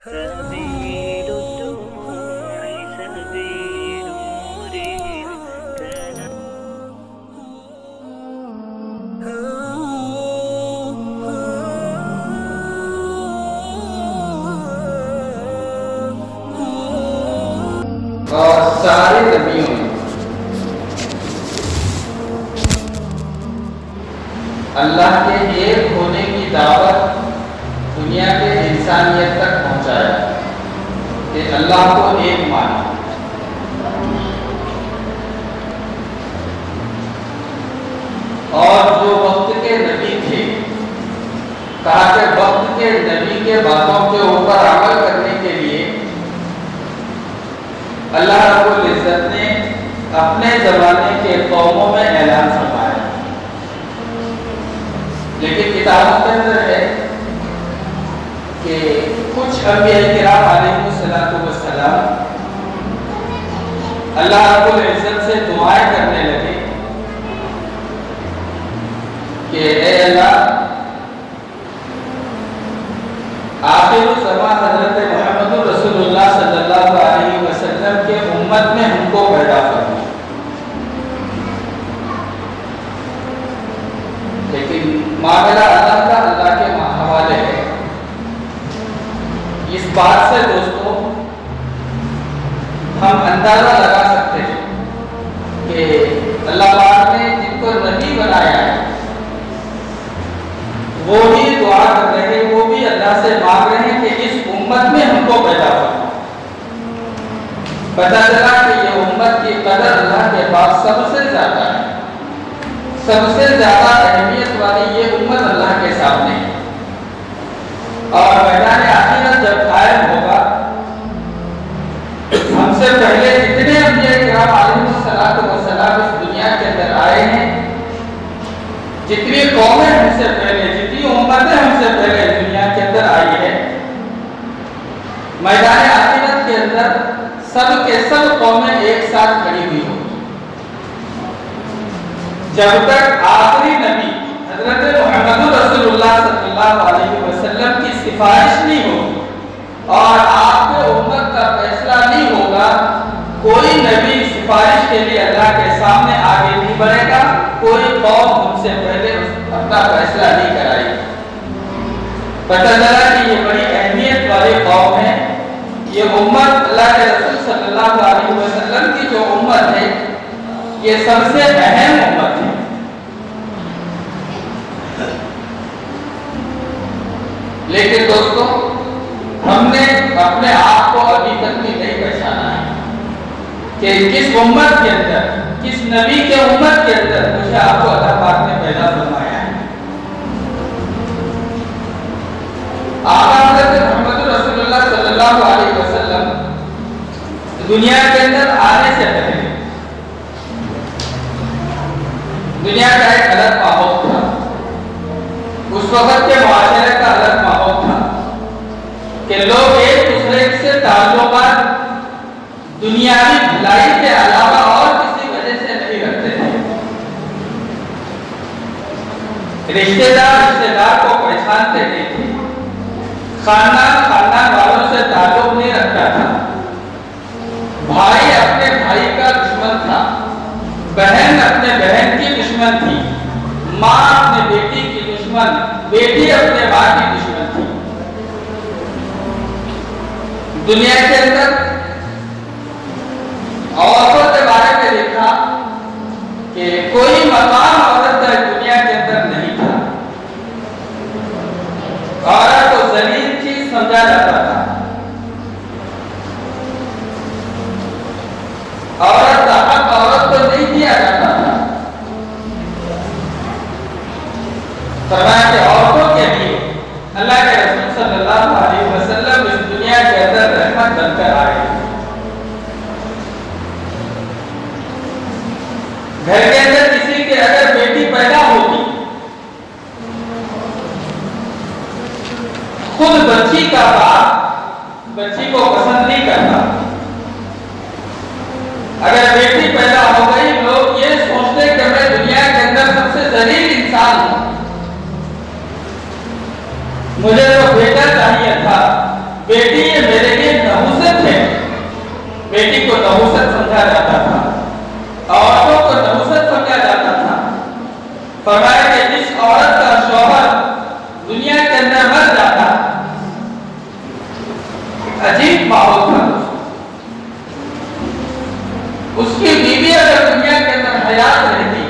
سبيل الدموع سبيل مريح اور سارے نبیوں نے اللہ کے ایک ہونے کی دعوت دنیا کے انسانیت تک پہنچایا کہ اللہ کو ایک مانا۔ اور جو وقت کے نبی تھے کہا کہ وقت کے نبی کے باتوں کے اوپر عمل کرنے کے لیے اللہ رب العزت نے اپنے زمانے کے قوموں میں اعلان فرمایا، لیکن کتابوں کے اندر ہے کہ کچھ انبیاء کرام علیہ السلام اللہ رب العزت سے دعائیں کرنے لگے کہ اے اللہ، آخر الزمان حضرت محمد رسول اللہ صلی اللہ علیہ وسلم کے امت میں ہم کو پیدا فرما۔ لیکن معاملہ اللہ کے حوالے ہے۔ اس بات سے دوستو ہم اندازہ لگا سکتے ہیں کہ اللہ پاک نے جن کو نبی بنایا ہے وہ بھی دعا کر رہے ہیں، وہ بھی اللہ سے مانگ رہے ہیں کہ اس امت میں ہم کو پیدا فرما۔ پتہ چلا کہ یہ امت کی قدر اللہ کے پاس سب سے زیادہ ہے، سب سے زیادہ اہمیت والی یہ امت اللہ کے سامنے ہے۔ اور میدان آخرت جب قائم ہوگا، ہم سے پہلے جتنے انبیاء کرام علیہ السلام اس دنیا کے اندر آئے ہیں، جتنی قومیں ہم سے پہلے، جتنی امتیں ہم سے پہلے دنیا کے اندر آئی ہے، میدان آخرت کے اندر سب کے سب قومیں ایک ساتھ کھڑی ہوئی ہوں جب تک آخری نبی حضرت محمد رسول اللہ صلی اللہ علیہ وسلم کی سفارش نہیں ہوگی اور آپ کے امت کا فیصلہ نہیں ہوگا، کوئی نبی سفارش کے لیے اللہ کے سامنے آگے نہیں بڑھے گا، کوئی قوم ہم سے پہلے اپنا فیصلہ نہیں کرائے گی۔ پتہ چلا کہ یہ بڑی اہمیت والی قوم ہے، یہ امت اللہ کے رسول صلی اللہ علیہ وسلم کی جو امت ہے یہ سب سے اہم امت ہے۔ لیکن دوستو ہم نے اپنے آپ کو ابھی تک بھی نہیں پہچانا ہے کہ کس امت کے اندر، کس نبی کے امت کے اندر مجھے آپ کو اللہ پاک نے پیدا فرمایا ہے۔ آقا حضرت محمد رسول اللہ صلی اللہ علیہ وسلم دنیا کے اندر آنے سے پہلے دنیا کا ایک الگ ماحول تھا، اس وقت کے معاشرے کا الگ ماحول تھا کہ لوگ ایک دوسرے سے تعلقات دنیاوی بھلائی کے علاوہ اور کسی وجہ سے نہیں رکھتے تھے۔ رشتہ دار کو پہچانتے نہیں تھے، خاندان والوں سے تعلق نہیں رکھتا تھا، بھائی اپنے بھائی کا دشمن تھا، بہن اپنے بہن کی دشمن تھی، ماں اپنے بیٹی کی دشمن، بیٹی اپنے ماں کی دشمن تھی۔ دنیا کے اندر عورتوں کے بارے میں لکھا کہ کوئی مقام عورت دنیا کے اندر نہیں تھا، عورت کو ذلیل چیز سمجھا جاتا تھا، عورت کا حق عورت کو نہیں دیا جاتا تھا۔ فرمایا کہ عورتوں کے لیے اللہ کے رسول صلی اللہ علیہ وسلم اس دنیا کے اندر رحمت بن کر آئے۔ گھر کے اندر کسی کے اگر بیٹی پیدا ہوگی، خود بچی کا باپ بچی کو پسند نہیں کرتا۔ اگر بیٹی پیدا ہو گئی، لوگ یہ سوچتے کہ میں دنیا کے اندر سب سے ذلیل انسان ہوں، مجھے تو بیٹا چاہیے تھا، بیٹی یہ عجیب ماحول تھا دوستو۔ اس کی بیوی اگر دنیا کے اندر حیات رہتی،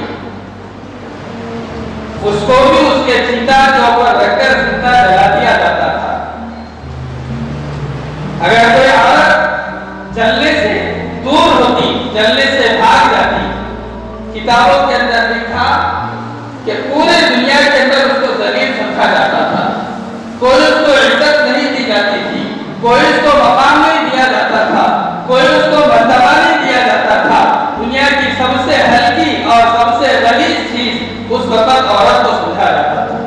اس کو بھی اس کے چتا کے اوپر رکھ کر زندہ جلا دیا جاتا تھا۔ اگر کوئی عورت جلنے سے دور ہوتی، جلنے سے بھاگ جاتی، کتابوں کے اندر لکھا کہ پورے دنیا کے اندر اس کو ذلیل سمجھا جاتا تھا، کوئی اس کو عزت نہیں دی جاتی تھی، کوئی اس کو مقام نہیں دیا جاتا تھا، کوئی اس کو مرتبہ نہیں دیا جاتا تھا۔ دنیا کی سب سے ہلکی اور سب سے غلیظ چیز اس وقت عورت کو سمجھا جاتا تھا۔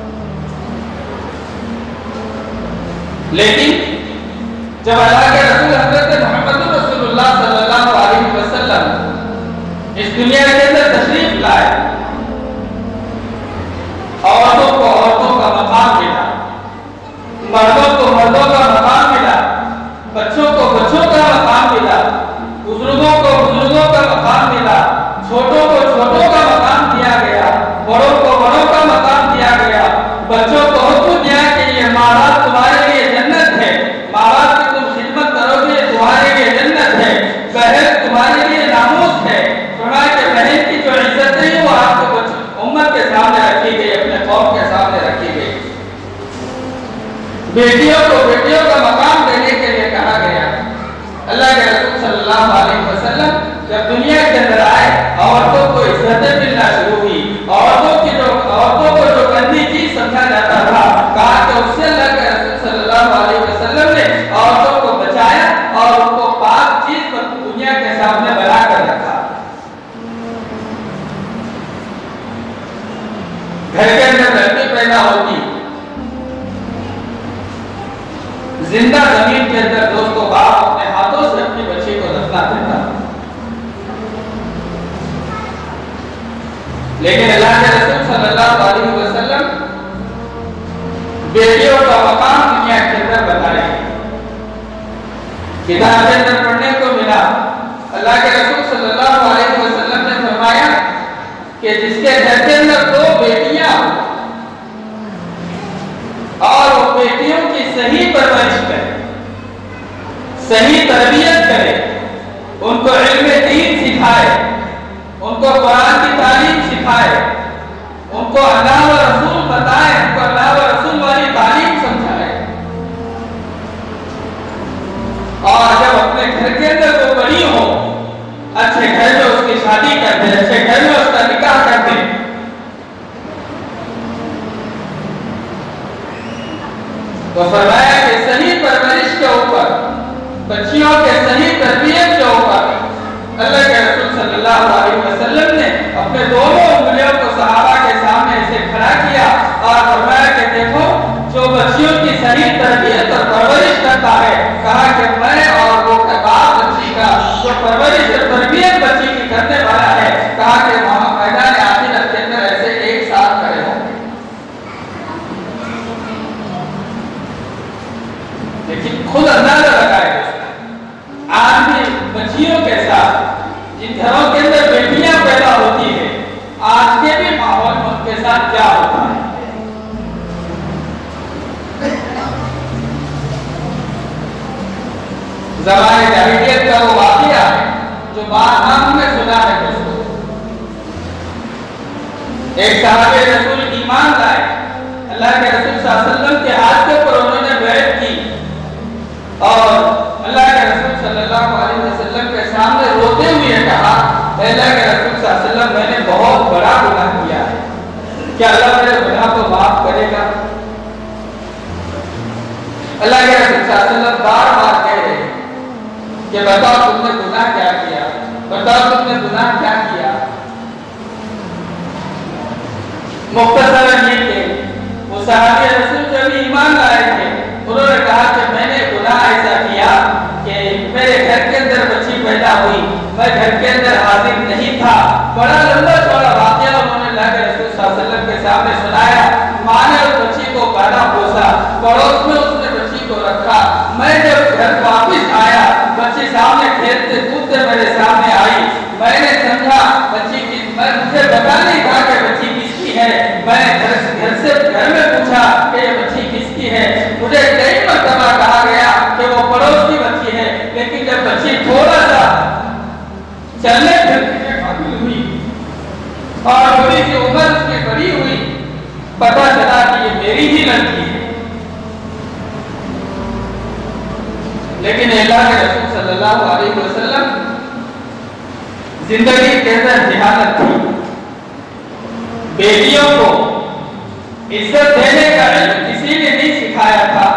لیکن جب اللہ کے رسول حضرت محمد رسول اللہ صلی اللہ علیہ وسلم اس دنیا کے اندر تشریف لائے، عورتوں کو عورتوں کا مقام ملا، مردوں کو مردوں کا مقام ملا، بچوں کو بچوں کا مقام ملا، بزرگوں کو بزرگوں کا مقام ملا، چھوٹوں کو چھوٹوں کا مقام دیا گیا، بڑوں کو بڑوں کا مقام دیا گیا۔ بچوں کو حکم دیا کہ یہ ماں باپ تمہارے لیے جنت ہے، ماں باپ کی تم خدمت کرو گے تمہارے لیے جنت ہے، بہن تمہارے لیے ناموس ہے۔ فرمایا کہ بہن کی جو عزت ہے وہ آپ کو امت کے سامنے رکھی گئی، اپنے قوم کے سامنے رکھی گئی۔ بیٹیوں کو بیٹیوں کا مقام دینے کے لیے کہا گیا۔ اللہ کے رسول صلی اللہ علیہ وسلم جب دنیا کے اندر آئے، عورتوں کو عزت ملنا شروع ہوئی، عورتوں کو جو گندی چیز سمجھا جاتا تھا، کہا کہ اس سے اللہ کے رسول صلی اللہ علیہ وسلم نے عورتوں کو بچایا اور ان کو پاک چیز پر دنیا کے سامنے بنا کر رکھا۔ گھر کے اندر لڑکی پیدا ہوتی، زندہ زمین کے اندر دوستوں باپ اپنے ہاتھوں سے اپنی بچی کو دفنا دیتا، لیکن اللہ کے رسول صلی اللہ علیہ وسلم بیٹیوں کا مقام دنیا کے اندر بتائے۔ کتاب کے اندر پڑھنے کو ملا، اللہ کے رسول صلی اللہ علیہ وسلم نے فرمایا کہ جس کے گھر کے اندر 2 بیٹیاں اور وہ بیٹیوں کی صحیح پرورش کرے، صحیح تربیت کرے، ان کو علم دین سکھائے، ان کو قرآن کی تعلیم سکھائے، ان کو اللہ و رسول بتائے، ان کو اللہ و رسول والی تعلیم سمجھائے، اور جب اپنے گھر کے اندر وہ بڑی ہو، اچھے گھر میں اس کی شادی کر دے، اچھے گھر میں اس کا نکاح کر دے۔ تو فرمایا کہ صحیح پرورش کے اوپر، بچیوں کے صحیح تربیت کے اوپر اللہ کے رسول صلی اللہ علیہ وسلم نے اپنے دونوں انگلیوں کو صحابہ کے سامنے اسے کھڑا کیا اور فرمایا کہ دیکھو جو بچیوں کی صحیح تربیت اور پرورش کرتا ہے، کہا کہ میں اور وہ باپ بچی کا جو پرورش اور تربیت بچی کی کرنے والا ہے، کہا کہ وہاں میدان آخرت کے اندر ایسے ایک ساتھ کھڑے ہوں گے۔ لیکن خود اندازہ لگائے آج بھی بچیوں کے ساتھ جن گھروں کے اندر بیٹیاں پیدا ہوتی ہیں، آج کے بھی ماحول میں ان کے ساتھ کیا ہوتا ہے۔ زمانے جاہلیت کا وہ واقعہ ہے جو بعض ہم نے سنا ہے دوستوں۔ ایک صحابہ رسول ایمان لائے، اللہ کے رسول صلی اللہ علیہ وسلم کے ہاتھ کے اوپر انہوں نے بیعت کی اور اللہ کے رسول صلی اللہ علیہ وسلم کے سامنے روتے ہوئے کہا، اے اللہ کے رسول صلی اللہ علیہ وسلم میں نے بہت بڑا گناہ کیا ہے، کیا اللہ میرے گناہ کو معاف کرے گا؟ اللہ کے رسول صلی اللہ علیہ وسلم بار بار کہہ رہے ہیں کہ بتاؤ تم نے گناہ کیا کیا، بتاؤ تم نے گناہ کیا کیا۔ مختصراً یہ کہ وہ صحابی رسول جو بھی ایمان لائے تھے، انہوں نے کہا کہ میں نے گناہ ایسا کیا کہ میرے گھر کے اندر بچی پیدا ہوئی، میں گھر کے اندر حاضر نہیں تھا۔ بڑا لمبا چوڑا واقعہ انہوں نے اللہ کے رسول صلی اللہ علیہ وسلم کے سامنے سنایا۔ ماں نے اس بچی کو پالا پوسا، پڑوس میں اس نے بچی کو رکھا۔ میں جب گھر واپس آیا، بچی سامنے کھیلتے کودتے میرے سامنے آئی، میں نے سمجھا بچی کی، مجھے پتا نہیں تھا کہ بچی کس کی ہے۔ میں گھر میں پوچھا کہ یہ بچی کس کی ہے۔ مجھے کئی مرتبہ کہا گیا کہ وہ لیکن اللہ کے رسول صلی اللہ علیہ وسلم زندگی کے اندر ذہانت تھی، بیٹیوں کو عزت دینے کا علم کسی نے نہیں سکھایا تھا،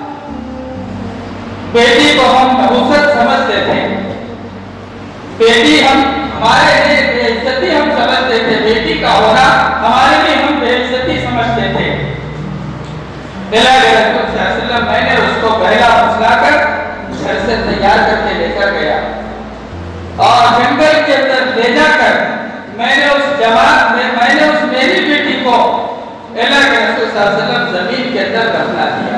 بیٹی کو ہم نحوست سمجھتے تھے، بیٹی ہمارے لیے بے عزتی ہم سمجھتے تھے، بیٹی کا ہونا ہمارے لیے ہم بے عزتی سمجھتے تھے۔ اللہ کے رسول صلی اللہ علیہ وسلم میں نے اس کو بہلا پھسلا کر گھر سے تیار کر کے لے کر گیا اور جنگل کے اندر لے جا کر میں نے اس میری بیٹی کو اللہ کے رسول صلی اللہ علیہ وسلم زمین کے اندر دفنا دیا۔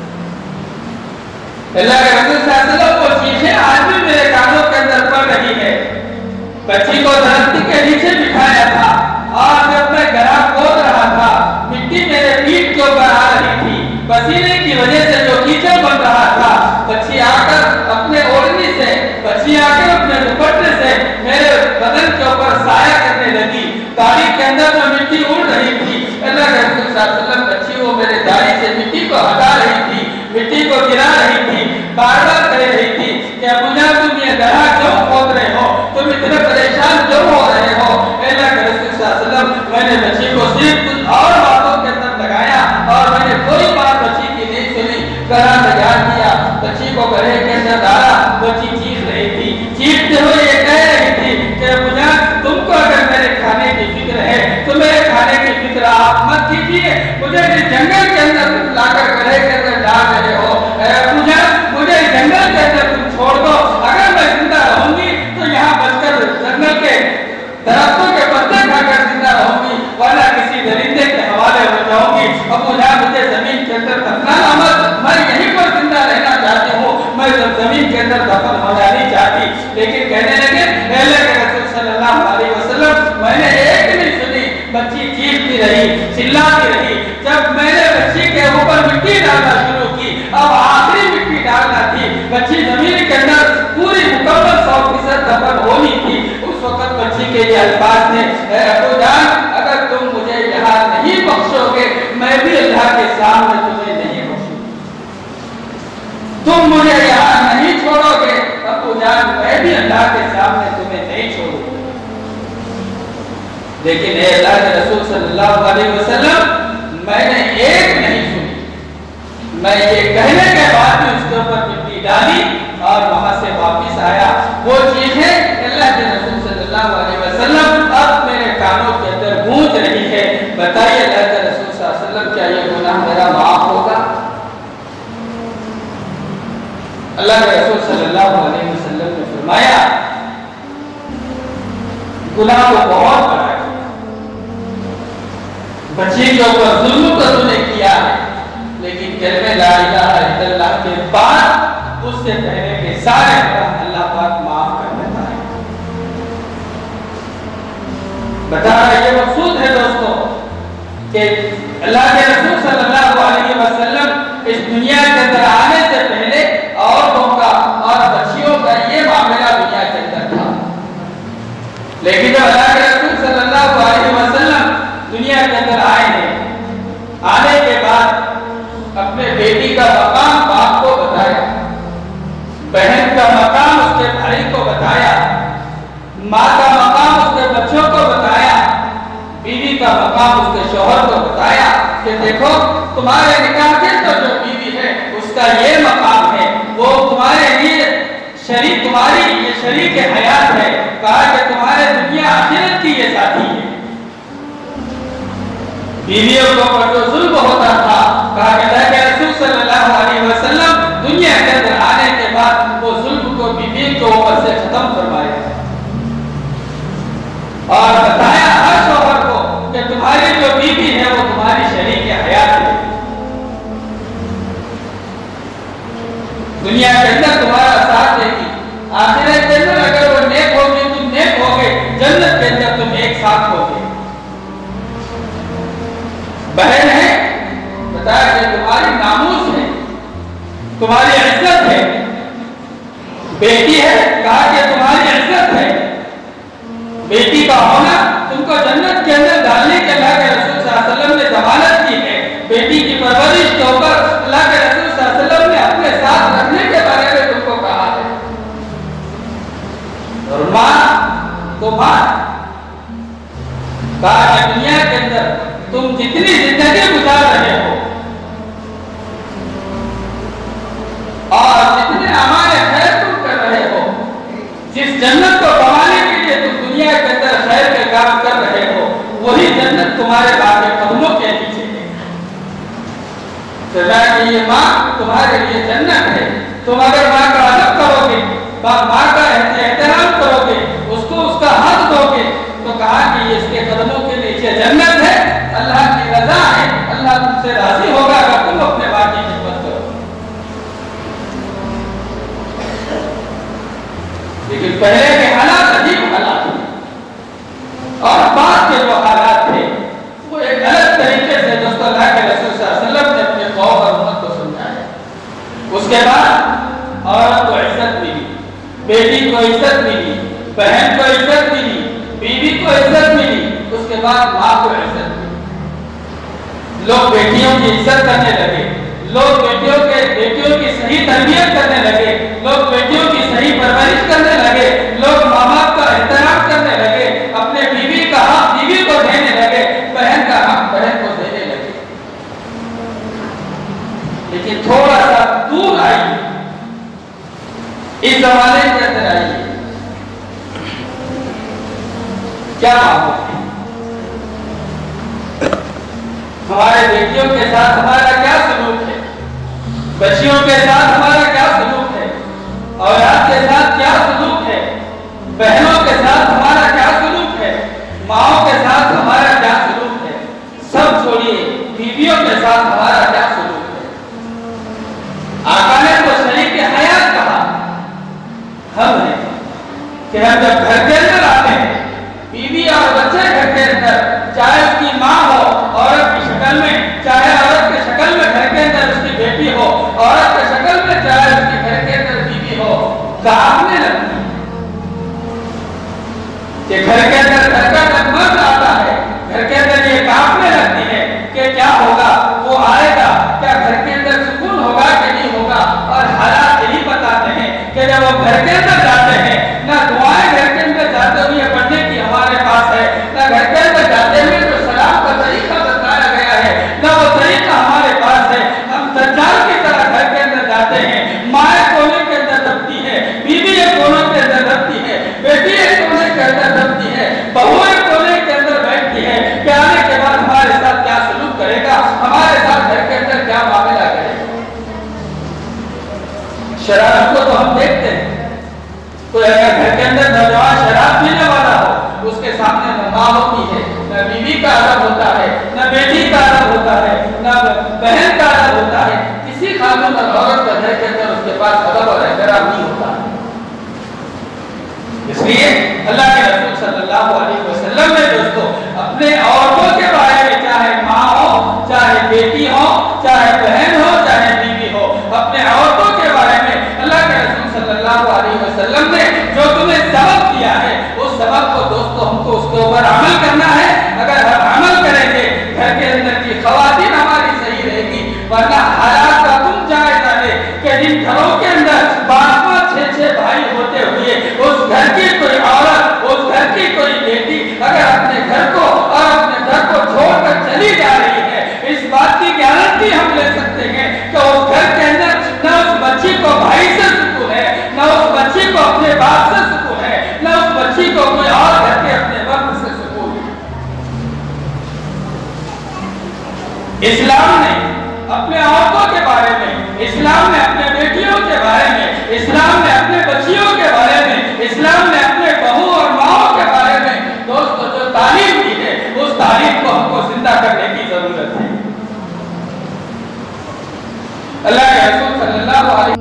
اللہ کے رسول صلی اللہ علیہ وسلم وہ چیزیں آج بھی میرے کانوں کے اندر پڑ رہی ہے۔ بچی کو درخت کے نیچے بٹھایا تھا اور جب میں گڑھا کھود رہا تھا مٹی میرے پیٹھ کے اوپر آ رہی تھی، پسینے کی وجہ سے جو کیچڑ بن رہا تھا، بچی آ کر اپنے اوڑھنی سے، بچی آ کر اپنے دوپٹے سے میرے بدن کے اوپر سایہ کرنے لگی، داڑھی کے اندر جو مٹی اڑ رہی تھی، اللہ کے رسول صلی اللہ علیہ وسلم بچی وہ میرے داڑھی سے مٹی کو ہٹا رہی تھی، مٹی کو گرا رہی تھی، بار بار کہہ رہی تھی کہ ابو جان تم یہ گڑھا کیوں کھود رہے ہو، تم اتنے پریشان کیوں ہو رہے ہو۔ اللہ کے رسول صلی اللہ علیہ وسلم میں نے بچی کو صرف کچھ اور باتوں کے اندر لگایا اور میں نے کوئی بات بچی کی نہیں سنی، گڑھا تیار کیا، بچی کو گڑھے کے اندر ڈالا، بچی چیخ رہی تھی، چیختے ہوئے یہ کہہ رہی تھی کہ ابو جان تم کو اگر میرے کھانے کی فکر ہے تو میرے کھانے کی فکر آپ مت کیجیے، مجھے اس جنگل کے اندر لا کر گڑھے کے اندر ڈال رہے ہو، ابو جان مجھے جنگل کے اندر تم چھوڑ دو، اگر میں زندہ رہوں گی تو یہاں بچ کر جنگل کے درختوں کے پتے کھا کر زندہ رہوں گی، ورنہ کسی درندے کے حوالے ہو جاؤں گی، ابو جان مجھے زمین کے اندر دفنانا مت، میں یہیں پر زندہ رہنا چاہتی ہوں، میں زمین کے اندر دفن ہونا نہیں چاہتی۔ لیکن کہنے لگے اللہ کے رسول صلی اللہ علیہ وسلم میں نے ایک نہیں سنی، بچی چیختی رہی، چلاتی رہی، جب میں نے بچی کے اوپر مٹی ڈالنا شروع کی، اب آخری مٹی ڈالنا تھی، بچی زمین کے اندر پوری مکمل 100% دفن ہونی تھی، اس وقت بچی کے یہ الفاظ نے اے ابو جان اگر تم مجھے یہاں نہیں بخشو گے میں بھی اللہ کے سامنے تمہیں نہیں بخشوں، تم مجھے یہاں نہیں چھوڑو گے ابو جان میں بھی اللہ کے سامنے تمہیں نہیں چھوڑوں گا۔ لیکن اے اللہ کے رسول صلی اللہ علیہ وسلم میں نے ایک نہیں سنی، میں یہ کہنے کے بعد بھی اس کے اوپر مٹی ڈالی اور وہاں سے واپس آیا، وہ چیزیں اللہ کے رسول صلی اللہ علیہ وسلم اب میرے کانوں کے اندر گونج رہی ہے۔ بتائیے اللہ کے رسول صلی اللہ علیہ وسلم کیا یہ گناہ میرا معاف ہوگا؟ اللہ کے رسول صلی اللہ علیہ وسلم نے فرمایا گناہ کو بہت بڑا کیا، بچی کے اوپر ظلم تو نے کیا ہے، لیکن کلمہ لا الہ الا اللہ کے بعد اس سے پہلے کے سارے گناہ اللہ پاک معاف کر دیتا ہے۔ بتا رہا یہ مقصود ہے دوستو کہ اللہ کے رسول صلی اللہ علیہ وسلم اس دنیا کے اندر آنے سے پہلے عورتوں کا اور بچیوں کا یہ معاملہ دنیا کے اندر تھا، لیکن جب اللہ کے رسول صلی اللہ علیہ وسلم دنیا کے اندر آئے ہیں، آنے کے بعد اپنے بیٹی کا مقام باپ کو بتایا، بہن کا مقام اس کے بھائی کو بتایا، ماں کا مقام اس کے بچوں کو بتایا، بیوی کا مقام اس کے شوہر کو بتایا کہ دیکھو تمہارے نکاح کے تو جو بیوی ہے اس کا یہ مقام ہے، وہ تمہارے لیے تمہاری یہ شریک حیات ہے، کہا کہ تمہارے دنیا آخرت کی یہ ساتھی ہے۔ بیویوں کو پر جو ظلم ہوتا تھا، کہا کہ اللہ کے رسول صلی اللہ علیہ وسلم دنیا کے اندر آنے کے بعد وہ ظلم کو بیوی کے اوپر سے ختم فرمائے اور بتایا ہر شوہر کو کہ تمہاری جو بیوی ہے وہ تمہاری شریک حیات ہے، دنیا کے اندر تمہارا ساتھ دے گی، آخرت کے اندر اگر وہ نیک ہوگی تم نیک ہوگے، جنت کے اندر تم ایک ساتھ ہوگے۔ بہن ہے بتایا کہ تمہاری ناموس ہے، تمہاری عزت ہے، بیٹی ہے کہا کہ تمہاری عزت ہے، بیٹی کا ہونا تم کو جنت کے اندر ڈالنے کے اللہ کے رسول صلی اللہ علیہ وسلم نے ضمانت کی ہے، بیٹی کی پرورش کے اوپر اللہ کے رسول صلی اللہ علیہ وسلم نے اپنے ساتھ رکھنے کے بارے میں تم जितनी जिंदगी गुजार रहे हो और जितने हमारे खैर तुम कर रहे हो, जिस जन्नत को पाने के लिए तुम दुनिया के अंदर खैर के काम कर रहे हो, वही जन्नत तुम्हारे बाप के कदमों के नीचे है। कि ये माँ तुम्हारे लिए जन्नत है। तुम अगर माँ का अदब करोगे, माँ का एहतराम करोगे, उसको उसका हक दोगे, तो कहा कि इसके कदमों के नीचे जन्नत है, अल्लाह की रजा है, अल्लाह तुमसे राजी होगा अगर तुम अपने माँ की खिदमत करो। लेकिन पहले के हालात अजीब हालात थे और बाद के जो हालात थे वो एक अलग तरीके से दोस्तों अल्लाह के रसूल सल्लल्लाहु अलैहि वसल्लम ने अपने कौम और उम्मत को समझाया। उसके बाद औरत को इज्जत मिली, बेटी को इज्जत मिली, बहन को इज्जत मिली, बीवी को इज्जत मिली, उसके बाद माँ को इज्जत मिली। लोग बेटियों की इज्जत करने लगे, लोग बेटियों की सही तरबियत करने लगे, लोग बेटियों की सही परवरिश करने लगे, लोग माँ बाप का एहतराम करने लगे, अपने बीवी का हक बीवी को देने लगे, बहन का हक बहन को देने लगे। लेकिन थोड़ा सा दूर आइए, इस जमाने के अंदर आइए, क्या माहौल है? हमारे बेटियों के साथ हमारा क्या सलूक है, बच्चियों के साथ हमारा क्या सलूक है, औलाद के साथ क्या सलूक है, बहनों के साथ हमारा क्या सलूक है, माओं के साथ हमारा क्या सलूक है, सब छोड़िए, बीवियों के साथ हमारा क्या सलूक है। आका ने तो शरीक हयात कहा, हम हैं कि हम जब घर के अंदर आते हैं, बीवी और बच्चे घर के अंदर, चाहे उसकी माँ हो औरत की शक्ल में, चाहे औरत की शक्ल में घर के अंदर उसकी बेटी हो, औरत की शक्ल में चाहे उसके घर के अंदर बीवी हो, कांपने लगती है कि घर के अंदर घर का डगमग आता है, घर के अंदर ये कांपने लगती है कि क्या होगा, वो आएगा, क्या घर के अंदर सुकून होगा कि नहीं होगा। और हालात यही बताते हैं कि जब वो घर के अंदर जाते हैं, ना दुआएं घर के अंदर जाते हुए पढ़ने की हमारे पास है, ना घर के अंदर जाते हुए जो सलाम का तरीका बताया गया है, ना वो तरीका हमारे पास है। हम दज्जाल की तरह घर के अंदर जाते हैं, माँ कोने के अंदर दबती है, बीवी एक कोने के अंदर दबती है, बेटी एक कोने के अंदर दबती है, बहू एक कोने के अंदर बैठती है, कि आने के बाद हमारे साथ क्या सलूक करेगा, हमारे साथ घर के अंदर क्या मामला करेगा। शराब को तो हम देखते हैं, कोई अगर घर के अंदर नौजवान शराब पीने वाला हो, उसके सामने न माँ होती है, न बीवी का अदब होता है, न बेटी का अदब होता है, न बहन का अदब होता है, किसी खातून और औरत का घर के अंदर उसके पास अदब और एहतराम नहीं होता है। इसलिए अल्लाह के रसूल सल्लल्लाहु अलैहि वसल्लम ने दोस्तों अपने औरतों के बारे में, चाहे माँ हो, चाहे बेटी हो, चाहे बहन हो, चाहे बीवी हो, अपने औरतों के बारे में अल्लाह के रसूल सल्लल्लाहु अलैहि वसल्लम ने जो तुम्हें सबक दिया है, उस सबक को दोस्तों हमको उसके ऊपर अमल करना है। अगर हम अमल करेंगे, घर के अंदर की खवातीन हमारी सही रहेगी, वरना हालात का तुम जायजा ले कि जिन घरों के अंदर 5-5, 6-6 भाई होते हुए उस घर की कोई औरत, उस घर की कोई बेटी अगर अपने घर को और अपने घर को छोड़कर चली जा रही है, इस बात की गारंटी हम ले सकते हैं कि उस घर के अंदर न उस बच्ची को भाई से सुकून है, न उस बच्ची को अपने बाप से सुकून है, न उस बच्ची को कोई और घर के अपने वक्त से सुकून है। इस्लाम ने अपने औरतों के बारे में, इस्लाम ने अपने बेटियों के बारे में, इस्लाम ने अपने बच्चियों के बारे में, इस्लाम ने अपने बहू और माओं के बारे में दोस्तों जो तालीम दी है, उस तालीम को हमको जिंदा करने की जरूरत है। अल्लाह के रसूल सल्लल्लाहु अलैहि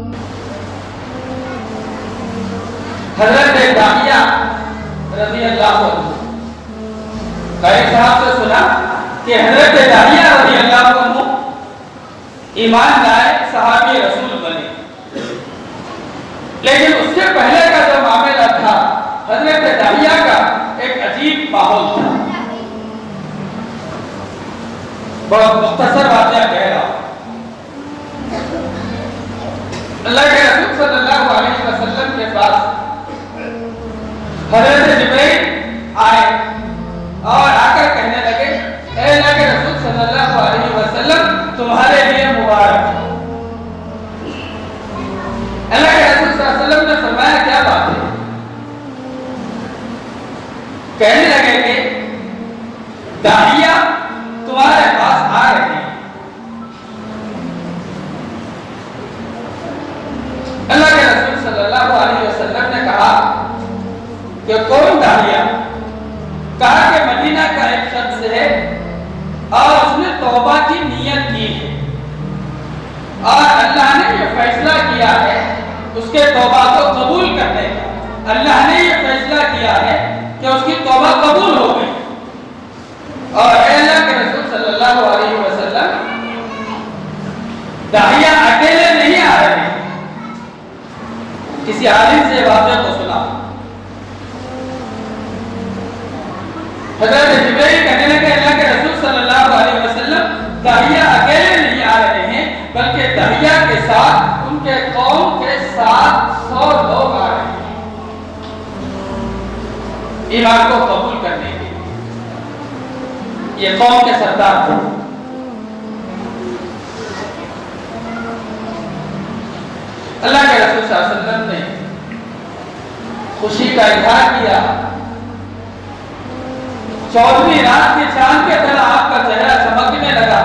हज़रत दाहिया रज़ी अल्लाह अन्हु कई साहब से सुना कि हज़रत दाहिया रज़ी अल्लाह अन्हु ईमान लाए, सहाबी रसूल बने। लेकिन उससे पहले का जो मामला था, हज़रत दाहिया का एक अजीब माहौल था। बहुत मुख्तसर बातें कह रहा हूं। अल्लाह के रसूल सल्लल्लाहु अलैहि वसल्लम के पास हज़रत जिब्रील आए और आकर कहने लगे, ए अल्लाह के रसूल کہنے لگے کہ داعیہ تمہارے پاس آ رہے ہیں۔ اللہ کے رسول صلی اللہ علیہ وسلم نے کہا کہ کون داعیہ؟ کہا کہ مدینہ کا ایک شخص ہے اور اس نے توبہ کی نیت کی ہے اور اللہ نے یہ فیصلہ کیا ہے اس کے توبہ کو قبول کرنے کا۔ اللہ نے یہ فیصلہ کیا ہے کہ اس کی توبہ قبول ہو گئی۔ اور اے اللہ کے رسول صلی اللہ علیہ وسلم، داعیہ اکیلے نہیں آ رہے ہیں۔ کسی عالم سے واقعہ کو سنا، حضرت جبرائیل کہنے لگے اللہ کے رسول صلی اللہ علیہ وسلم، داعیہ اکیلے نہیں آ رہے ہیں بلکہ داعیہ کے ساتھ ان کے قوم کے 700 لوگ آ رہے ہیں ایمان کو قبول کرنے کے۔ یہ قوم کے سردار تھے۔ اللہ کے رسول صلی اللہ علیہ وسلم نے خوشی کا اظہار کیا۔ 14ویں رات کے چاند کے طرح آپ کا چہرہ چمکنے لگا۔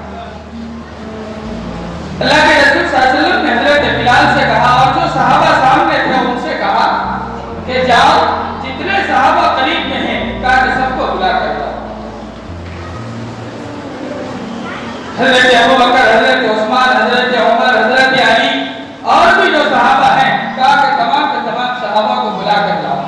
اللہ کے رسول صلی اللہ علیہ وسلم نے حضرت بلال سے کہا اور جو صحابہ سامنے تھے ان سے کہا کہ جاؤ جتنے صحابہ قریب میں ہیں کہا کہ سب کو بلا کر لاؤ۔ حضرت ابوبکر، حضرت عثمان، حضرت عمر، حضرت علی اور بھی جو صحابہ ہیں کہا کہ تمام کے تمام صحابہ کو بلا کر لاؤ۔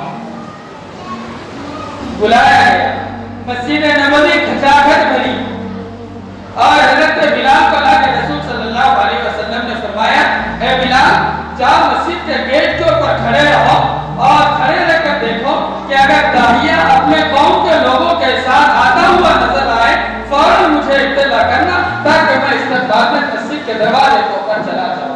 بلایا گیا، مسجد نبوی کھچاکھچ بھری اور حضرت بلال کو اللہ کے رسول صلی اللہ علیہ وسلم نے فرمایا اے بلال جاؤ مسجد کے گیٹ کے اوپر کھڑے رہو اور کھڑے رہ کر دیکھو کہ اگر داعیہ اپنے قوم کے لوگوں کے ساتھ آتا ہوا نظر آئے فوراً مجھے اطلاع کرنا تاکہ میں استقبال میں مسجد کے دروازے کے اوپر چلا جاؤں۔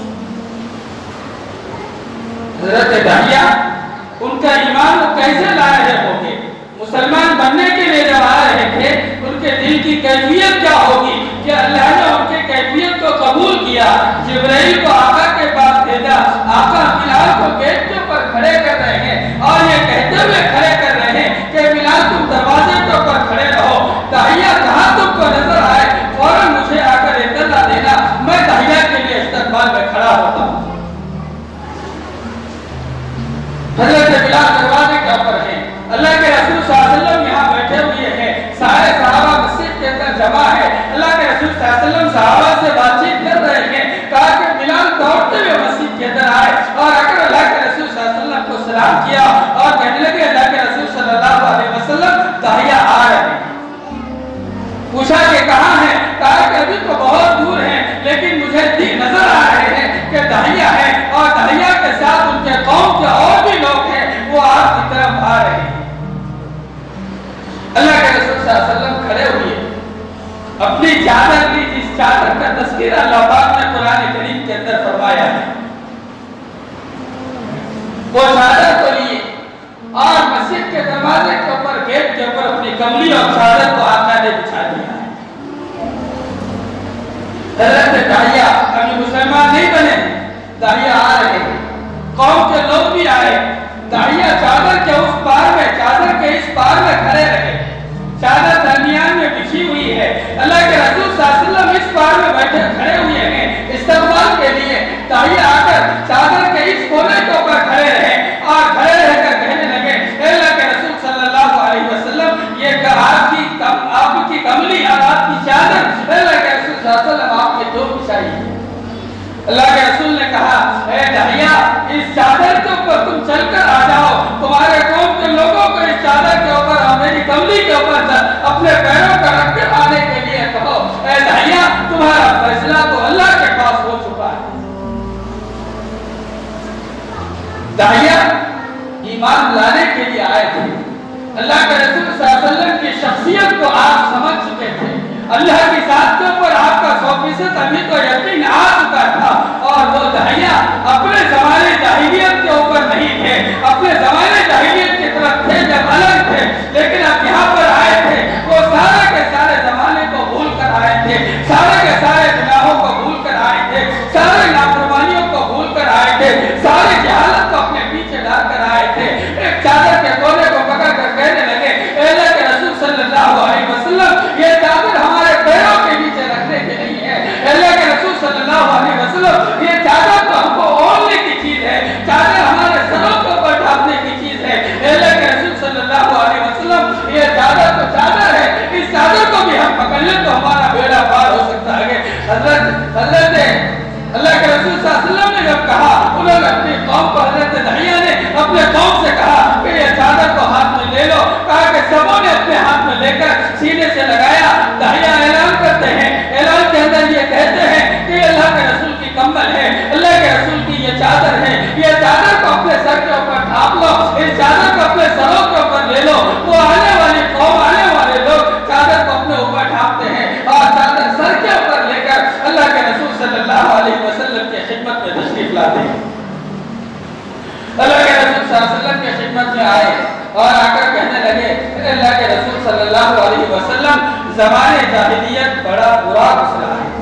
حضرت داعیہ ان کا ایمان وہ کیسے لا رہے ہوں گے؟ مسلمان بننے کے لیے جب آ رہے تھے ان کے دل کی کیفیت کیا ہوگی کہ اللہ نے ان کے کیفیت کو قبول کیا۔ جبرائیل کو آقا کے پاس بھیجا، آقا بلال کو گیٹ کے اوپر کھڑے کر رہے ہیں اور یہ کہتے ہوئے کھڑے کر رہے ہیں کہ بلال تم دروازے کے اوپر کھڑے رہو، داعیہ کہاں تم کو نظر آئے فوراً مجھے آ کر اطلاع دینا، میں داعیہ کے لیے استقبال میں کھڑا ہوتا ہوں۔ حضرت بلال دروازے کے اوپر ہیں، اللہ کے رسول صلی اللہ علیہ وسلم یہاں بیٹھے ہوئے ہیں، سارے صحابہ مسجد کے اندر جمع ہے۔ اللہ کے رسول صلی اللہ علیہ وسلم صحابہ سے بات چیت کر رہے ہیں، کہا کہ بلال دوڑتے ہوئے مسجد کے اندر آئے اور اگر اللہ کے رسول صلی اللہ علیہ وسلم کو سلام کیا اور کہنے لگے اللہ کے رسول صلی اللہ علیہ وسلم داعیہ آ رہے ہیں۔ پوچھا کہ کہاں ہیں؟ کہا کہ ابھی تو بہت دور ہیں لیکن مجھے نظر آ رہے ہیں کہ داعیہ ہے اور داعیہ کے ساتھ ان کے قوم کے اور بھی لوگ ہیں وہ آپ کی طرف آ رہے ہیں۔ اللہ کے رسول صلی اللہ علیہ وسلم کھڑے ہوئے، اپنی چادر لی جس چادر کا تذکرہ اللہ پاک نے قرآن کریم کے اندر فرمایا ہے، وہ چادر کو لیے اور مسجد کے دروازے کے اوپر گیٹ کے اوپر اپنی کملی اور چادر کو آقا نے بچھا دیا ہے۔ حضرت داعیہ ابھی مسلمان نہیں بنے، داعیہ آ رہے ہیں، قوم کے لوگ بھی آئے، داعیہ چادر کے اس پار میں چادر کے اس پار میں کھڑے رہے، چادر درمیان میں بچھی ہوئی ہے، اللہ کے رسول صلی اللہ علیہ وسلم اس پار میں بیٹھے کھڑے ہوئے ہیں استقبال کے لیے۔ داعیہ آ کر چادر کے اس کونے کے اوپر کھڑے رہے اور کھڑے رہ کر کہنے لگے اے اللہ کے رسول صلی اللہ علیہ وسلم یہ آپ کی کملی اور آپ کی چادر اللہ کے رسول صلی اللہ علیہ وسلم آپ کے دو بچھائی ہے۔ اللہ کے رسول نے کہا اے داعیہ اس چادر کے اوپر تم چل کر آ جاؤ، تمہارے قوم کے لوگوں کو اس چادر کے اوپر اور میری کملی کے اوپر اپنے پیروں کا رکھ کر آنے کے لیے کہو۔ اے داعیہ تمہارا فیصلہ تو اللہ کے پاس ہو چکا ہے۔ داعیہ ایمان لانے کے لیے آئے تھے، اللہ کے رسول صلی اللہ علیہ وسلم کی شخصیت کو آپ سمجھ چکے تھے، اللہ کی ذات کے اوپر آپ کا 100% ابھی تو یقین آ چکا تھا، اور وہ داعیہ اپنے زمانے جاہلیت کے اوپر نہیں تھے، اپنے زمانے جاہلیت کی طرف تھے جب الگ تھے، لیکن اب یہاں پر آئے تھے وہ سارے کے سارے زمانے کو بھول کر آئے تھے، سارے کے سارے گناہوں کو بھول کر آئے تھے، سارے نافرمانیوں کو بھول کر آئے تھے، سارے جہالت کو اپنے پیچھے ڈال کر آئے تھے، ایک چادر کے کونے کو پکڑ کر کہنے اللہ کے رسول صلی اللہ علیہ وسلم کی خدمت میں آئے اور آ کر کہنے لگے اللہ کے رسول صلی اللہ علیہ وسلم زمانے جاہلیت بڑا برا گزرا ہے.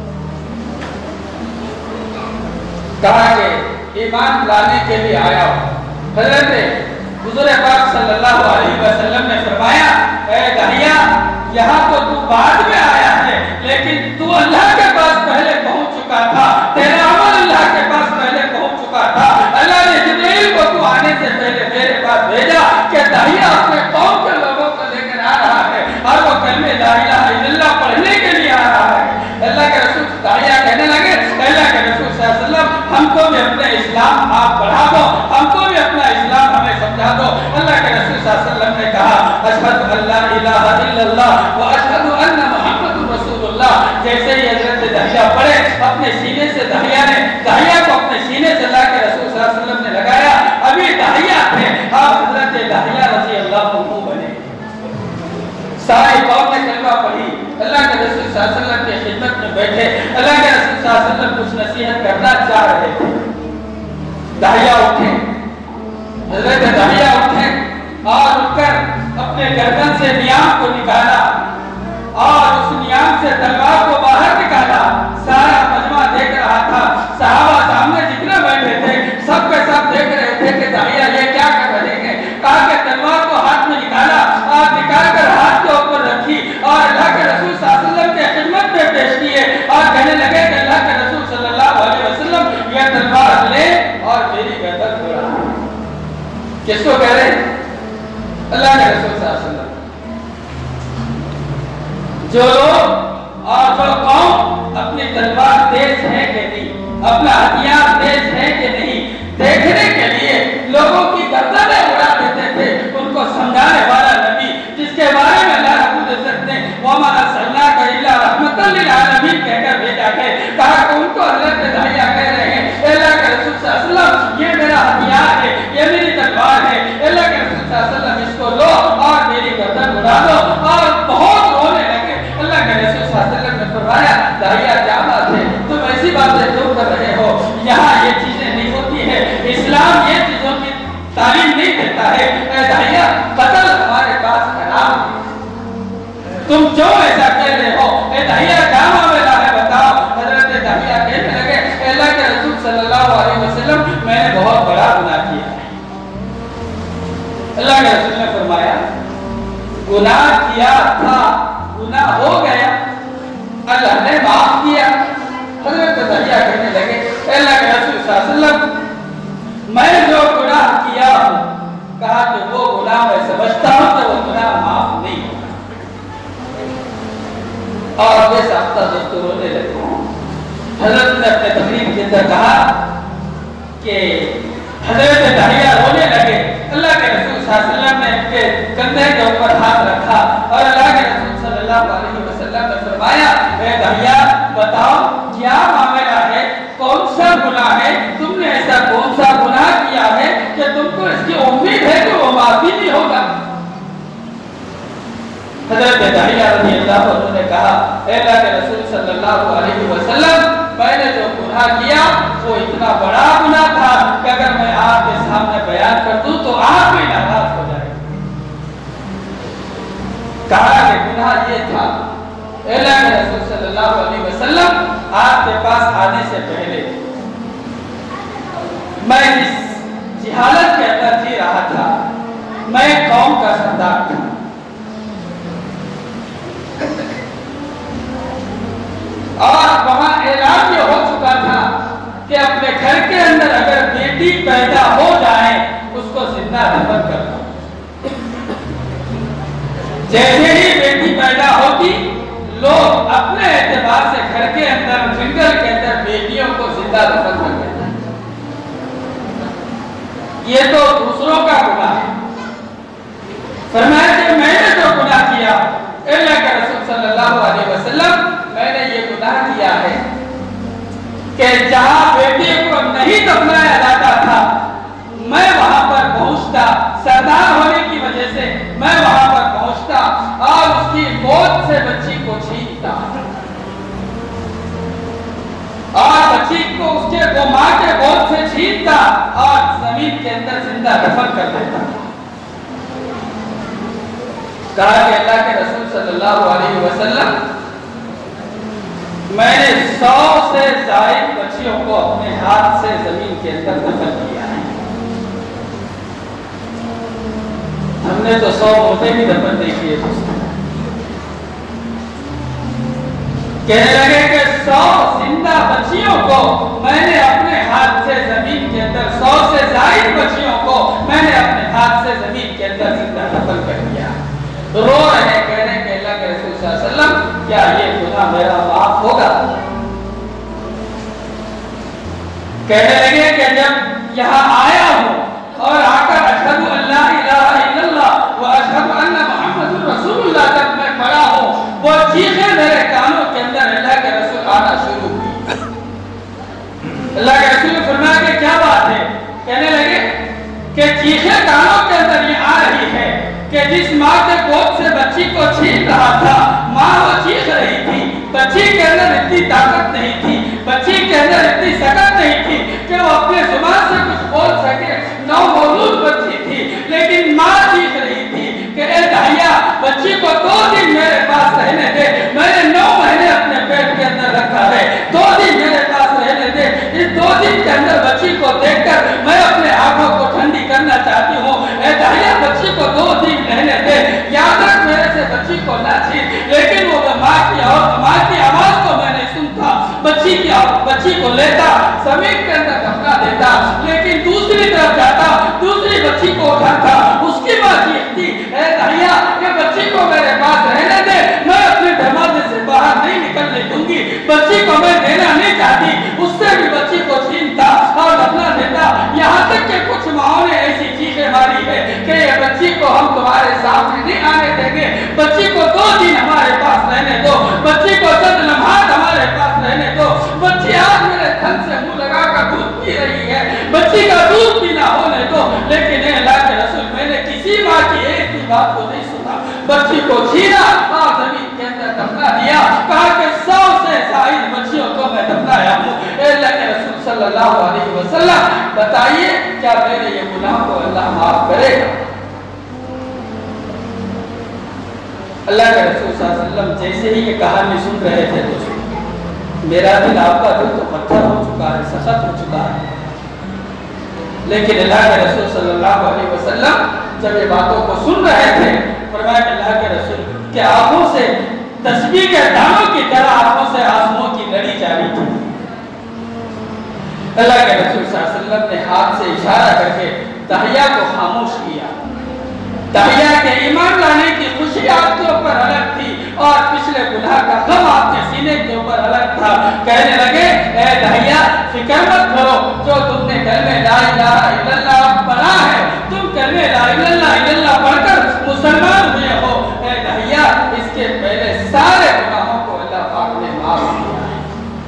کہا کہ ایمان لانے کے لیے آیا ہوں. حضرت حضور پاک صلی اللہ علیہ وسلم نے فرمایا اے دہیا یہاں تو بعد میں آیا ہے لیکن تو اللہ کے پاس پہلے پہنچ چکا تھا, تیرا عمل اللہ کے پاس پہلے پہنچ چکا تھا. اللہ نے جبریل کو تو آنے سے پہلے میرے پاس بھیجا کہ دہیا اپنے قوم کے لوگوں کو لے کر آ رہا ہے اور وہ کلمہ لا الہ الا اللہ پڑھنے کے لیے آ رہا ہے. اللہ کے رسول دہیا کہنے لگے اللہ کے رسول صلی اللہ علیہ وسلم ہم کو بھی اپنے اسلام آپ پڑھا دو, ہم کو بھی اپنا اسلام ہمیں سمجھا دو. اللہ کے رسول صلی اللہ علیہ وسلم نے کہا اشہد ان لا الہ الا اللہ و اشہد ان محمد رسول اللہ. جیسے ہی حضرت دہیا پڑھے اپنے سینے سے دہیا کو اپنے سینے سے اللہ کے رسول صلی اللہ علیہ وسلم نے لگایا. ابھی دہیا تھے آپ حضرت دہیا رضی اللہ عنہ بنے. ساری قوم نے کلمہ پڑھی, اللہ کے رسول صلی اللہ علیہ وسلم کی خدمت میں بیٹھے. اللہ کے رسول صلی اللہ علیہ وسلم کچھ نصیحت کرنا چاہ رہے تھے. دہیا اٹھے, حضرت دہیا اٹھے اور اٹھ کر اپنے گردن سے نیام کو نکالا اور اس نیام سے تلوار کو باہر نکالا. سارا مجمع دیکھ رہا تھا, صحابہ سامنے جتنے بیٹھے تھے سب کے سب دیکھ رہے تھے کہ دہیا یہ کیا کر رہے ہیں. کہا کہ تلوار کو ہاتھ میں نکالا اور نکال کر ہاتھ کے اوپر رکھی اور اللہ کے رسول صلی اللہ علیہ وسلم کے خدمت میں پیش کیے اور کہنے لگے کہ اللہ کے رسول صلی اللہ علیہ وسلم یہ تلوار لے اور میری گردن اڑا. کس کو کہہ رہے ہیں؟ اللہ کے رسول صلی اللہ علیہ وسلم. جو لوگ اور جو قوم اپنی تلوار تیز ہے کہ نہیں, اپنا ہتھیار تیز ہے کہ نہیں دیکھنے کے لیے لوگوں کی گردنیں اڑا دیتے تھے, ان کو سمجھانے والا نبی جس کے بارے میں اللہ رب العزت نے وَمَا أَرْسَلْنَاكَ إِلَّا رَحْمَةً لِلْعَالَمِينَ کہہ کر بھیجا ہے. کہا کہ ان کو حضرت دہیا کہہ رہے ہیں اللہ کے رسول صلی اللہ علیہ وسلم یہ میرا ہتھیار ہے, یہ میری تلوار ہے. اللہ کے رسول صلی اللہ علیہ وسلم اس کو لو اور میری گردن اڑا دو. اور بہت رونے لگے. اللہ کے رسول صلی اللہ علیہ وسلم نے فرمایا دہیا کیا بات ہے, تم ایسی باتیں کیوں کر رہے ہو, یہاں یہ چیزیں نہیں ہوتی ہے, اسلام یہ چیزوں کی تعلیم نہیں دیتا ہے. اے دہیا قتل ہمارے پاس حرام ہے, تم کیوں ایسا کہہ رہے ہو. اے دہیا کیا معاملہ ہے بتاؤ. حضرت دہیا کہنے لگے اللہ کے رسول صلی اللہ علیہ وسلم میں نے بہت بڑا گناہ کیا. اللہ کے رسول نے فرمایا گناہ کیا تھا, گناہ ہو گیا, اللہ نے معاف کیا. حضرت دہیا کہنے لگے اللہ کے رسول صلی اللہ علیہ وسلم میں جو گناہ کیا ہوں, کہا کہ وہ گناہ میں سمجھتا ہوں تو وہ گناہ معاف نہیں ہوگا. اور بے ساختہ دوستوں رونے لگے. حضرت نے اپنے تقریر کے اندر کہا کہ حضرت دہیا رونے لگے. اللہ کے رسول صلی اللہ علیہ وسلم نے ان کے کندھے کے اوپر ہاتھ رکھا اور اللہ کے رسول صلی اللہ علیہ وسلم نے فرمایا اے دہیا بتاؤ کیا معاملہ ہے, کون سا گناہ ہے, تم نے ایسا کون سا گناہ کیا ہے کہ تم کو اس کی امید ہے کہ وہ معافی نہیں ہوگا. حضرت دہیا رضی اللہ عنہ نے کہا اے اللہ کے رسول صلی اللہ علیہ وسلم میں نے جو گناہ کیا وہ اتنا بڑا گناہ تھا کہ اگر میں آپ کے سامنے بیان کر دوں تو آپ بھی ناراض ہو جائے. کہا کہ گناہ یہ تھا اے اللہ کے رسول صلی اللہ علیہ وسلم آپ کے پاس آنے سے پہلے میں اس جہالت کے اندر جی رہا تھا, میں قوم کا سردار تھا. اور وہاں اعلان یہ ہو چکا تھا کہ اپنے گھر کے اندر اگر بیٹی پیدا ہو جائے اس کو زندہ دفن کر دو. جیسے ہی بیٹی پیدا ہوتی لوگ اپنے اعتبار سے گھر کے اندر جنگل کے اندر بیٹیوں کو زندہ دفن کر دیتے ہیں. یہ تو دوسروں کا گناہ ہے. فرمایا کہ میں نے جو گناہ کیا اللہ کے رسول صلی اللہ علیہ وسلم میں نے یہ گناہ کیا ہے کہ جہاں بیٹی کو نہیں دفنایا جاتا تھا میں وہاں پر پہنچتا, سردار ہونے کی وجہ سے میں وہاں پر پہنچتا اور اس کی موت سے بچی کو چھینتا اور بچی کو اس کے ماں کے گود سے چھینتا اور زمین کے دفن کر دیتا. کہا کہ اللہ کے رسول صلی اللہ علیہ وسلم میں نے 100 سے زائد بچیوں کو اپنے ہاتھ سے زمین کے اندر دفن کیا ہے. ہم نے تو 100 مردے بھی دفن نہیں کیے. کہنے لگے کہ 100 زندہ بچیوں کو میں نے اپنے ہاتھ سے زمین کے اندر 100 سے زائد بچیوں کو میں نے اپنے ہاتھ سے زمین کے اندر زندہ دفن کر دیا. رو رہے کہہ رہے کہ اللہ کے رسول صلی اللہ علیہ وسلم کیا یہ گناہ میرا معاف ہوگا؟ کہنے لگے کہ جب یہاں آیا ہوں اور آ کر اشہد ان لا الہ الا اللہ و اشہد ان محمد رسول اللہ تک میں پڑھا ہوں، وہ چیخیں میرے کانوں کے اندر اللہ کے رسول آنا شروع ہوئی. اللہ کے رسول نے فرمایا کہ کیا بات ہے؟ کہنے لگے کہ چیخیں کانوں کے اندر یہ آ رہی ہے کہ جس ماں کے گود سے بچی کو چھین رہا تھا، ماں وہ چیخ رہی تھی. بچی کے اندر اتنی طاقت نہیں تھی، بچی کے اندر اتنی سکت نہیں تھی کہ وہ اپنے زبان سے کچھ بول سکے. نو مولود بچی تھی لیکن ماں چیخ رہی تھی کہ اے دہیا بچی کو 2 دن میرے پاس رہنے دے. میں نے 9 مہینے اپنے پیٹ کے اندر رکھا ہے، 2 دن میرے پاس رہنے دے. اس 2 دن کے اندر بچی کو دیکھ کر میں اپنے آنکھوں کو ٹھنڈی کرنا چاہتی ہوں. اے دہیا بچی کو 2 دن رہنے دے. یاد رکھ میرے سے بچی کو نہ چھین. لیکن وہ ماں کی آواز کو میں نہیں سنتا. بچی کو لیتا زمین کے اندر دفنا دیتا، لیکن دوسری طرف جاتا، دوسری بچی کو اٹھاتا. اس کی ماں چیختی اے دہیا کہ بچی کو میرے پاس رہنے دے، میں اپنے دروازے سے باہر نہیں نکلنے دوں گی. بچی کو میں دینا نہیں چاہتی. اس سے بھی بچی کو چھینتا اور دفنا دیتا. یہاں تک کہ کچھ ماؤں نے ایسی چیخیں ماری ہے کہ یہ بچی کو ہم تمہارے سامنے نہیں آنے دیں گے. بچی کو 2 دن ہمارے پاس رہنے دو، بچی کو چند لمحات ہمارے پاس رہنے دو. بچی آج میرے تھن سے منہ لگا کر دودھ پی رہی ہے، بچی کا دودھ پینا ہونے دو. لیکن اے اللہ کے رسول میں نے کسی ماں کی ایک بھی بات کو نہیں سنا. بچی کو چھینا اور زمین کے اندر دفنا دیا. کہا کہ 100 سے زائد بچیوں کو میں دفنایا ہوں. اے اللہ کے رسول صلی اللہ علیہ وسلم بتائیے کیا میرے یہ گناہ کو اللہ معاف کرے گا؟ اللہ کے رسول صلی اللہ علیہ وسلم جیسے ہی یہ کہانی سن رہے تھے تو میرا دل آپ کا دل تو پتھر ہو چکا ہے، سخت ہو چکا ہے. لیکن اللہ کے رسول صلی اللہ علیہ وسلم جب یہ باتوں کو سن رہے تھے فرمایا کہ اللہ کے رسول کے آنکھوں سے تسبیح کے دانوں کی طرح آنکھوں سے آسموں کی لڑی جاری تھی. اللہ کے رسول صلی اللہ علیہ وسلم نے ہاتھ سے اشارہ کر کے دہیا کو خاموش کیا. دہیا کے ایمان لانے کی خوشی آپ کے اوپر الگ تھی اور پچھلے گناہ کا غم آپ کے سینے کے اوپر الگ تھا. کہنے لگے اے دہیا فکر مت کرو، جو تم نے کلمہ لا الہ الا اللہ پڑھا ہے، تم کلمہ لا الہ الا اللہ پڑھ کر مسلمان ہوئے ہو. اے دہیا اس کے پہلے سارے گناہوں کو اللہ پاک نے معاف کیا ہے.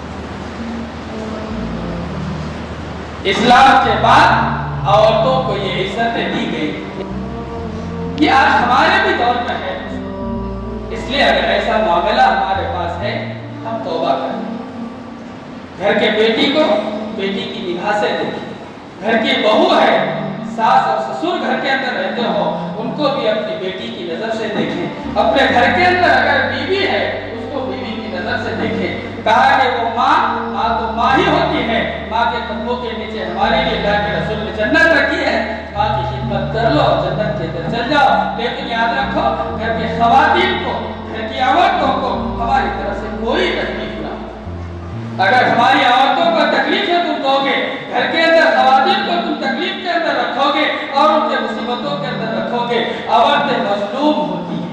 اسلام کے بعد عورتوں کو یہ عزتیں دی گئی. یہ آج ہمارے بھی دور میں ہے. اس لیے اگر ایسا معاملہ ہمارے پاس ہے ہم توبہ کریں. گھر کے بیٹی کو بیٹی کی نگاہ سے دیکھیں. گھر کی بہو ہے، ساس اور سسر گھر کے اندر رہتے ہو، ان کو بھی اپنی بیٹی کی نظر سے دیکھیں. اپنے گھر کے اندر اگر بیوی ہے اس کو بیوی کی نظر سے دیکھیں. کہا کہ وہ ماں تو ماں ہی ہوتی ہے. ماں کے قدموں کے نیچے ہمارے لیے اللہ کے رسول نے جنت رکھی ہے. ماں کی خدمت کر لو، جنت کے اندر چل جاؤ. لیکن یاد رکھو گھر کے خواتین کو، گھر کی عورتوں کو ہماری طرف سے کوئی تکلیف نہ ہو. اگر ہماری عورتوں کو تکلیفیں تم دو گے، گھر کے اندر خواتین کو تم تکلیف کے اندر رکھو گے اور ان کے مصیبتوں کے اندر رکھو گے. عورتیں مظلوم ہوتی ہیں.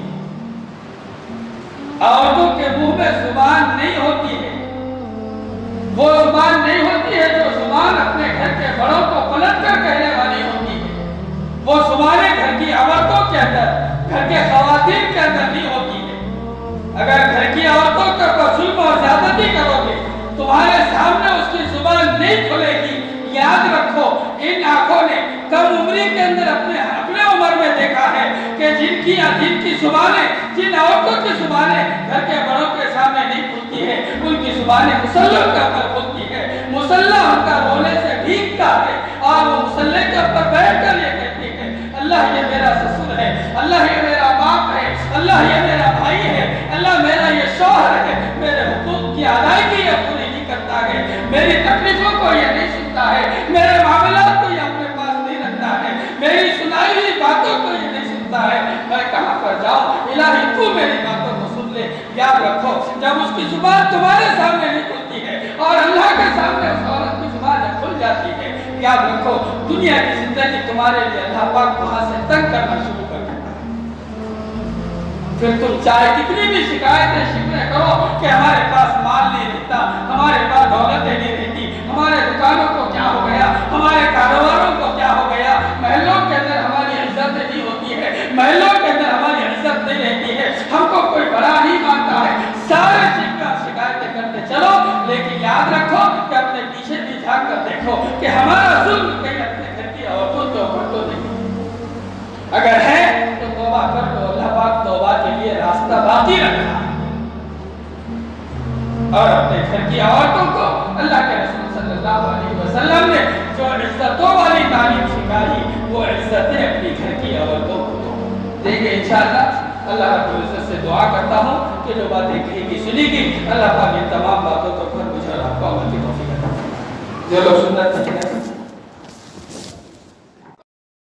عورتوں کے منہ میں زبان نہیں ہوتی ہے. وہ زبان نہیں ہوتی ہے جو زبان اپنے گھر کے بڑوں کو پلٹ کر کہنے والی ہوتی ہے. وہ زبانیں گھر کی عورتوں کے اندر، گھر کے خواتین کے اندر نہیں ہوتی ہے. اگر گھر کی عورتوں کے اوپر ظلم اور زیادتی کرو گے تمہارے سامنے اس کی زبان نہیں کھلے گی. یاد رکھو ان آنکھوں نے کم عمری کے اندر اپنے عمر میں دیکھا ہے کہ جن کی زبانیں، جن عورتوں کی زبانیں گھر کے بڑوں کے سامنے نہیں کھلتی ہے، ان کی زبانیں مسلح کے اوپر کھلتی ہے. مسلح ان کا رونے سے بھیگتا ہے اور وہ مسلح کے اوپر بیٹھ کر یہ کہتے اللہ یہ میرا سسر ہے، اللہ یہ میرا باپ ہے، اللہ یہ میرا بھائی ہے، اللہ میرا یہ شوہر ہے، میرے حقوق کی ادائیگی یہ پوری نہیں کرتا ہے، میری تکلیفوں کو یہ نہیں سنتا ہے، میرے معاملات کو یہ اپنے پاس نہیں رکھتا ہے، میری سنائی ہوئی باتوں کو یہ نہیں سنتا ہے، میں کہاں پر جاؤں؟ الہی تو میری باتوں کو سن لے۔ یاد رکھو جب اس کی زبان تمہارے سامنے نہیں کھلتی ہے اور اللہ کے سامنے اس عورت کی زبان جب کھل جاتی ہے، یاد رکھو دنیا کی زندگی تمہارے لیے اللہ پاک وہاں سے تنگ کرنا شروع کر دیتا ہے۔ پھر تم چاہے کتنی بھی شکایتیں شکوے کرو کہ ہمارے پاس مال نہیں رہتا، ہمارے پاس دولتیں نہیں رہتی، ہمارے دکانوں کو کیا ہو گیا، ہمارے کاروباروں کو کیا ہو گیا، محلوں کے اندر ہماری عزت نہیں ہوتی ہے، محلوں کے اندر ہماری عزت نہیں رہتی ہے، ہم کو کوئی بڑا نہیں مانتا ہے، سارے شکایتیں کرتے چلو، لیکن یاد رکھو کہ اپنے پیچھے بھی جھانک کر دیکھو کہ ہمارا ظلم کہیں اپنے گھر کی عورتوں کے اوپر تو نہیں، اگر ہے تو توبہ کر لو، اللہ پاک توبہ کے لیے راستہ باقی رکھا ہے، اور اپنے گھر کی عورتوں کو اللہ کے رسول صلی اللہ علیہ وسلم نے جو عزتوں والی تعلیم سکھائی وہ عزتیں اپنی گھر کی عورتوں کو دیں گے انشاءاللہ۔ اللہ رب العزت سے دعا کرتا ہوں کہ جو باتیں کہی گی سنی گی، اللہ پاک ان تمام باتوں کو پر مجھے اور آپ کو عمل کی توفیق عطا فرمائے۔ جو لوگ سنت